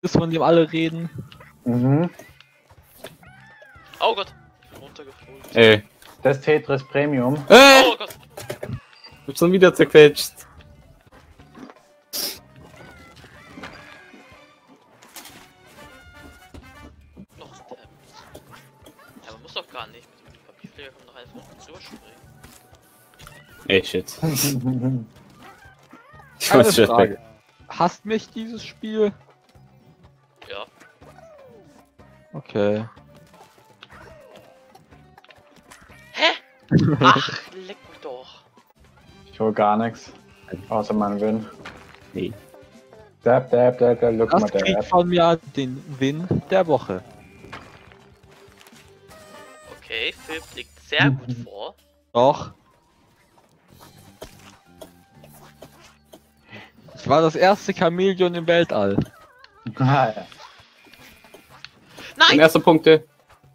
von dem alle reden. Mhm. Oh Gott. Ich bin runtergefallen. Ey. Das Tetris Premium. Oh Gott. Wird schon wieder zerquetscht. Noch ein Tab. Ja, man muss doch gar nicht. Mit dem Papierflieger kann man doch einfach unten drüber springen. Ey, shit. Ich Eine muss shit Frage. weg. Hasst mich dieses Spiel? Ja. Okay. Hä? Ach, leck mich doch. Ich hol gar nichts. Außer meinen Win. Nee. Dab, look Das mal kriegt dab. von mir den Win der Woche. Okay, Philipp liegt sehr gut vor. Doch. Ich war das erste Chamäleon im Weltall. Ah, ja. Und Nein! erste Punkte.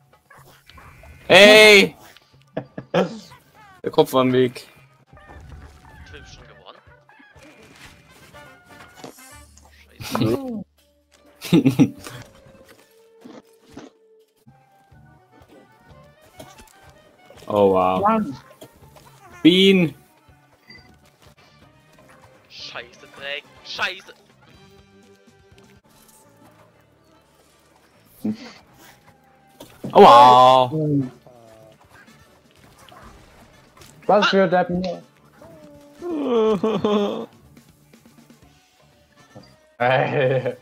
Ey! Der Kopf war im Weg. Philipp ist schon gewonnen. Scheiße. Oh wow. Mann. Bean! Scheiße, Dreck. Scheiße. Oh wow. Was für Deppen? Ey.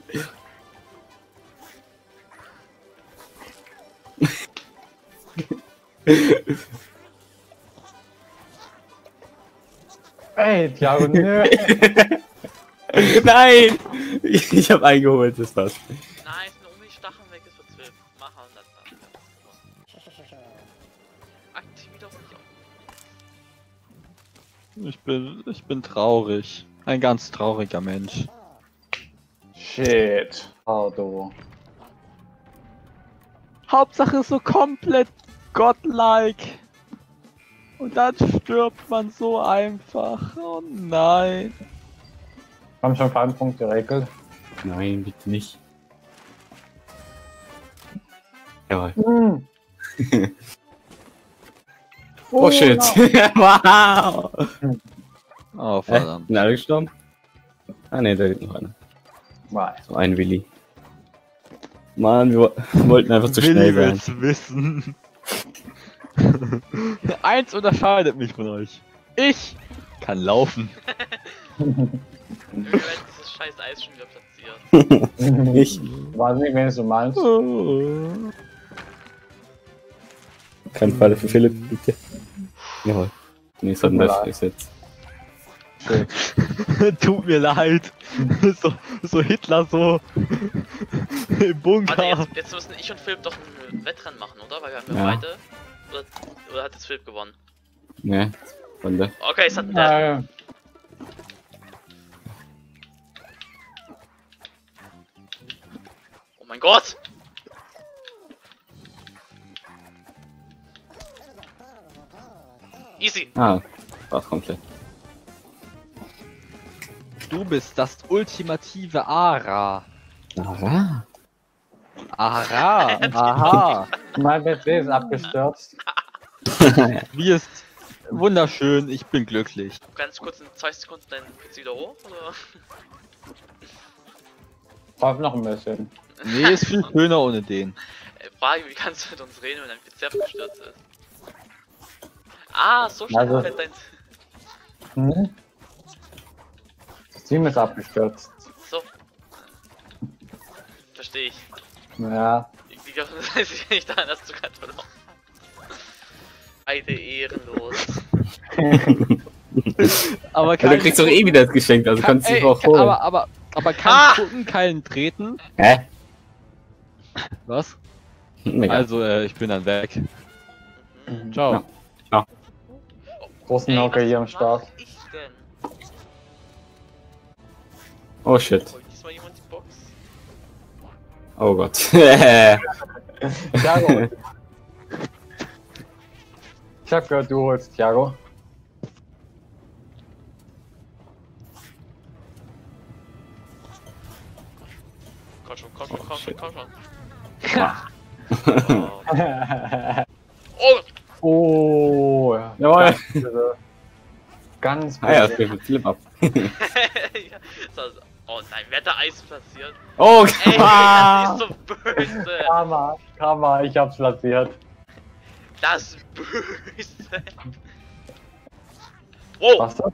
Ey, Thiago, nö. Nein! Ich hab eingeholt, das war's. Nein, nur um die Stacheln weg ist für 12. Machen das dann. Aktivier doch nicht auf. Ich bin traurig. Ein ganz trauriger Mensch. Shit. Auto. Hauptsache so komplett godlike. Und dann stirbt man so einfach. Oh nein. Haben schon Farbenpunkte geregelt. Nein, bitte nicht. Jawohl. Hm. Oh shit. Wow. Oh verdammt. Sind alle gestorben? Ah ne, da liegt noch einer. Nein. So ein Willi. Mann, wir wollten einfach zu schnell sein. will's wissen. Eins unterscheidet mich von euch. Ich kann laufen. Wir werden dieses scheiß Eis schon wieder platziert. Ich. Weiß nicht, wen du meinst. Kein Fall für Philipp, bitte. Jawohl. Nee, es hat ein Tut mir Left leid. gesetzt. Tut mir leid. So Hitler so im Bunker. Warte, jetzt müssen ich und Philipp doch ein Wettrennen machen, oder? Weil wir haben ja Ja. beide. Oder hat jetzt Philipp gewonnen? Ne, von der. Okay, es hat ein Death. Nein. Oh mein Gott! Easy! Ah, war's komplett. Du bist das ultimative Ara. Aha. Ara. Aha. Mein PC ist abgestürzt. Wie ist wunderschön. Ich bin glücklich. Ganz kurz in 2 Sekunden deinen PC wieder hoch, oder? Braucht noch ein bisschen. Nee, ist viel schöner ohne den. Frage, wie kannst du mit uns reden, wenn dein PC abgestürzt ist? Ah, so schnell Also- fällt dein... Hm? Das Team ist abgestürzt. So. Verstehe ich. Ja. Wie weiß ich nicht daran, dass du gerade verloren hast. Beide ehrenlos. Aber Ja, du kriegst doch eh wieder das Geschenk, also kannst du es auch holen. aber kein Ah! Gucken, kein Treten. Hä? Was? Mega. Also, ich bin dann weg. Mhm. Ciao. Ja. Großen Hocker hier am was Start. mach ich denn? Oh shit. Holt diesmal jemand die Box? Oh Gott. Thiago. Ich hab gehört, du holst Thiago. Komm schon, komm schon, komm schon, shit. komm schon. Ah. Oh! Oh, Jawohl. Ganz Ah ja, böse. das wird Philipp ab. Ja, oh nein, wer hat da Eis platziert? Oh, Ey, ah. das ist so böse! Karma, ich hab's platziert. Das ist böse! Wow! Was das?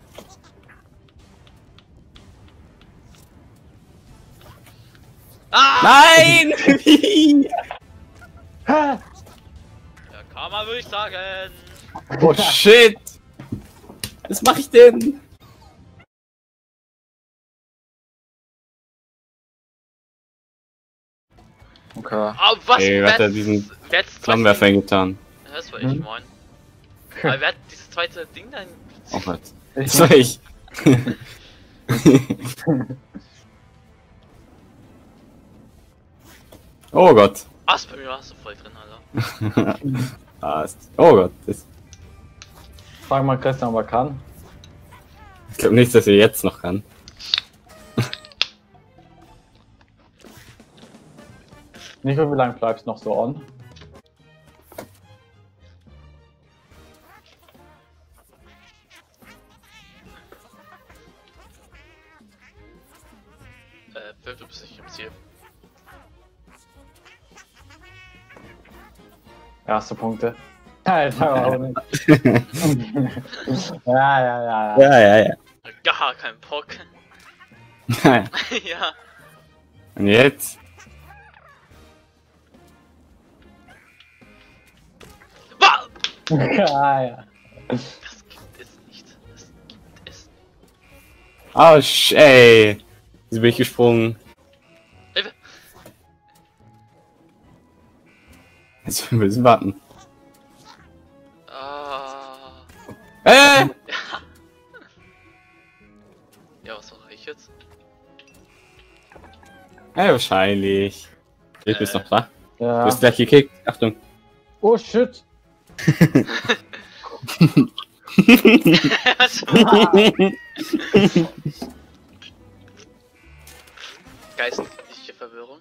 Ah! Nein! Wie? Hä? Ja, Karma würde ich sagen. Oh shit! Was mach ich denn? Okay. Aber was? Ey, wer hat da hat's- diesen wer hat's Flammenwerfer zweite- hingetan? Ja, das war ich, moin. Aber wer hat dieses zweite Ding dann? Oh Gott. Ich Das war ich. Oh Gott. Ach, bei mir warst du voll drin, Alter. Oh Gott. frag mal Christian, ob er kann. Ich glaube nicht, dass er jetzt noch kann. Nico, wie lange bleibst du noch so on? Philipp, du bist nicht im Ziel. Erste Punkte. Alter, auch nicht. Ja. Ja. Gar kein Bock. Ja. Und jetzt? Bah! Ja. Das gibt es nicht. Das gibt es. Oh, ey. Wieso bin ich gesprungen? Hilfe! Jetzt müssen wir ein bisschen warten. Ah. Ja, was mache ich jetzt? Ja, wahrscheinlich. Ich bist noch da. Du Ja. bist gleich gekickt. Achtung. Oh shit. Geistliche Verwirrung.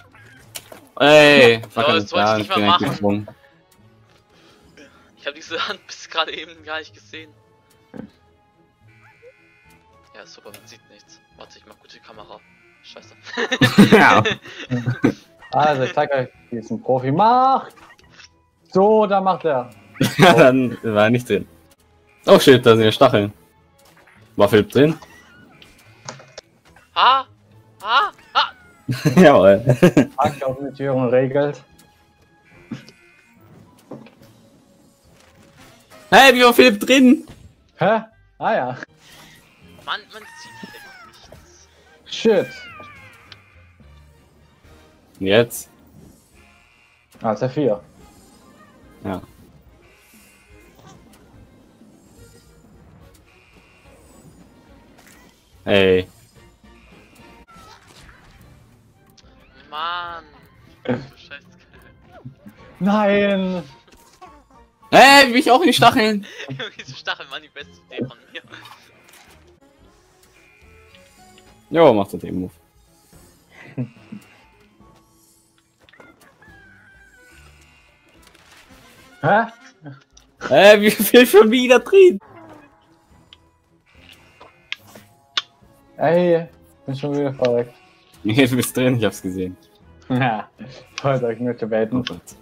Ey, Ja, das wollte ich nicht mal machen. gesprungen. Ich habe diese Hand bis gerade eben gar nicht gesehen. Ja, super, man sieht nichts. Warte, ich mach gute Kamera. Scheiße. Ja. Also, ich zeig euch, wie es ein Profi macht. So, da macht er. Dann war er nicht drin. Oh shit, da sind ja Stacheln. War Philipp drin? Ah! Ah! Ah! Jawohl. Marktaufnotierung regelt. Hey, wie war Philipp drin? Hä? Ah ja. Man sieht echt nichts. Shit. Und jetzt? Ah, ist ja 4. Ja. Ey. Mann! Du Scheiße. Nein. Hey, wie bin ich auch in die Stacheln? Diese Stacheln waren die beste Idee von mir. Jo, macht er den Move. Hä? Wie viel schon wieder drin? Ey, bin schon wieder verrückt. Nee, du bist drin, ich hab's gesehen. Ja, ich wollte euch nur Oh debaten. Gott.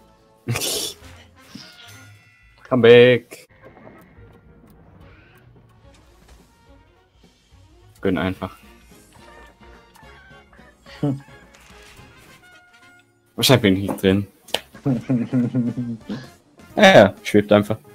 Come back. Gönn einfach. Wahrscheinlich bin ich nicht drin. Ja, schwebt einfach.